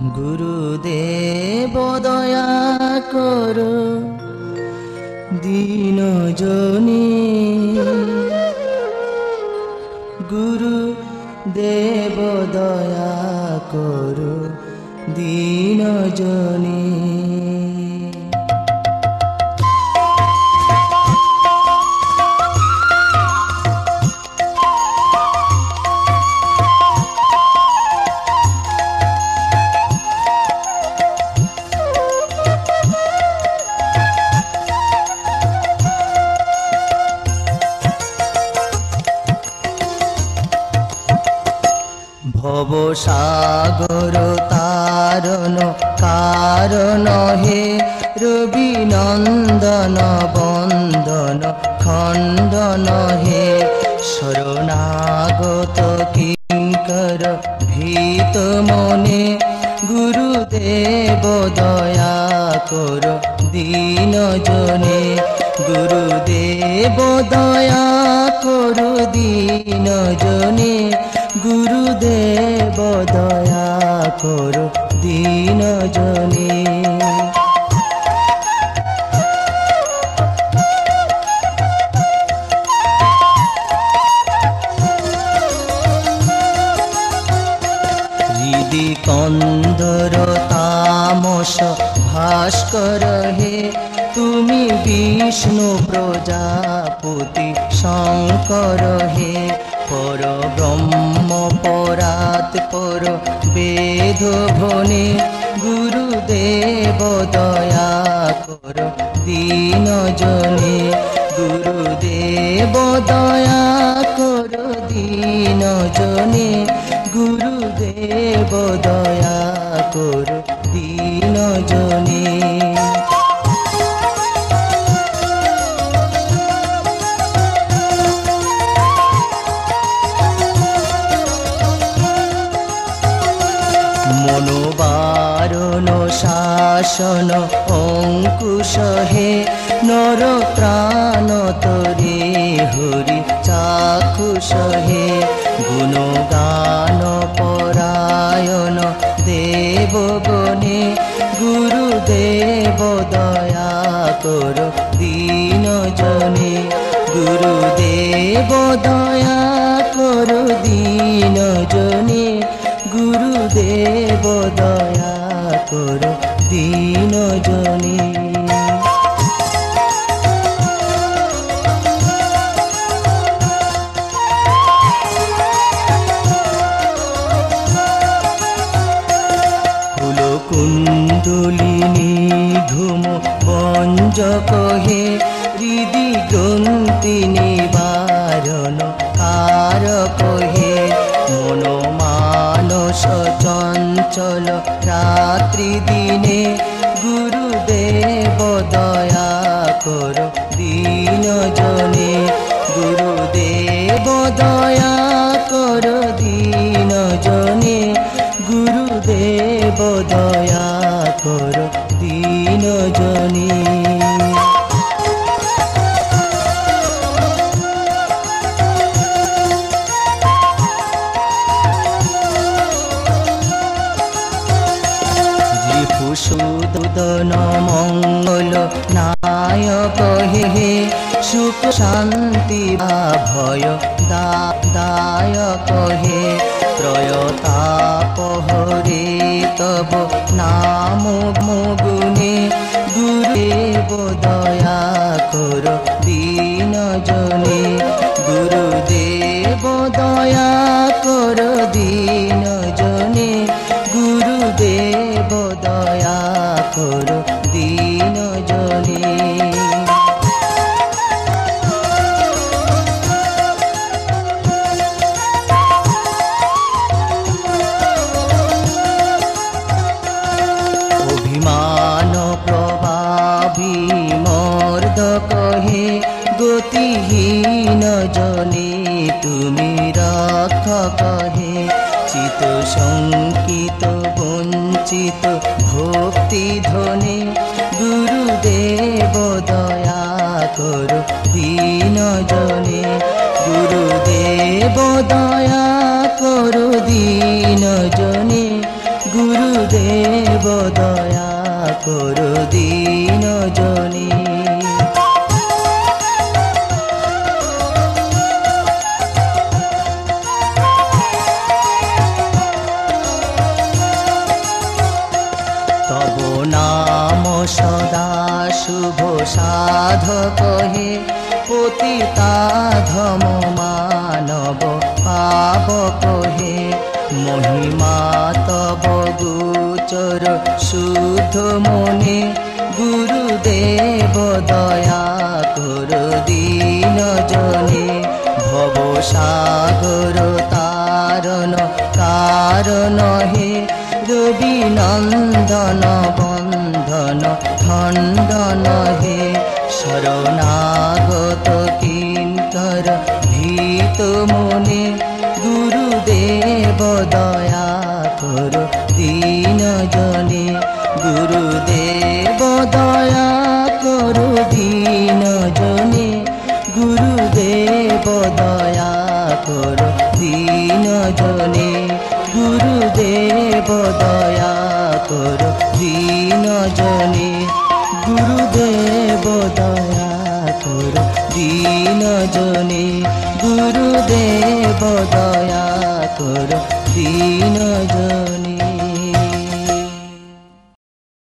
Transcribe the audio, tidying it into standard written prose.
গুরুদেব দয়া করো দীন জনে, গুরুদেব দয়া করো দীন জনে। ভব সাগর তারণ কারণ হে, রবি নন্দন বন্দন খণ্ডন হে, শরণাগত কিঙ্কর ভীত মনে, গুরুদেব দয়া কর দীন জনে, গুরুদেব দয়া কর দীন জনে, গুরুদেব দয়া কর দীন জনে। হৃদি কন্দর তামস ভাস্কর হে, তুমি বিষ্ণু প্রজাপতি শঙ্কর হে, পর ব্রহ্ম পরাৎ পর বেদ ভনে, গুরুদেব দয়া কর দীন জনে, গুরুদেব দয়া কর দীন জনে, গুরুদেব দয়া কর দীন জনে। মনোবারণ শাসন অঙ্কুশ হে, নর প্রাণ তরে হরি চাক্ষুষ হে, গুণগান পরায়ণ দেবগণে, গুরুদেব দয়া কর দীন জনে, গুরুদেব দয়া কর দীন জনে, গুরুদেব দয়া কর দীন জনে। কুণ্ডলিনী ধূম পঞ্জক হে, হৃদি গ্রন্থি নিবারণ কারক হে, মন মানস চঞ্চল রাত্রি দিনে, গুরুদেব দয়া কর দীন জনে, গুরুদেব দয়া কর দীন জনে, গুরুদেব দয়া কর দীন জনে। সুদন মঙ্গল নায়ক হে, সুখ শান্তি ভয় দায়ক হে, ত্রয়তাপ হরে তব নাম গুণে, গুরুদেব দয়া কর দীন জনে, গুরুদেব দয়া কর দীন জনে, গুরুদেব দয়া কর দীন জনে। অভিমান প্রভাবী মর্দক হে, গতিহীন জনে তুমি রক্ষক হে, চিত শঙ্কিত বঞ্চিত ভক্তি ধনে, গুরুদেব দয়া কর দীন জনে, গুরুদেব দয়া কর দীন জনে, গুরু গুরুদেব দয়া করো দীন জনে। তব নাম সদা শুভ সাধক হে, পতিতা ধম মানব পাবক হে। মহিমা তব গোচর শুদ্ধ মনে, গুরুদেব দয়া করো দীন জনে। ভব সাগর তারণ কারণ হে, রবি নন্দন বন্ধন খণ্ডন হে। শরণাগত কিঙ্কর ভীত মনে, গুরুদেব দয়া করো দীন জনে। গুরুদেব দয়া করো দীন জনে, গুরুদেব দয়া করো দীন জনে। গুরুদেব দয়া করো দীন জনে, গুরুদেব দয়া করো দীন জনে। গুরুদেব দয়া করো দীন জনে।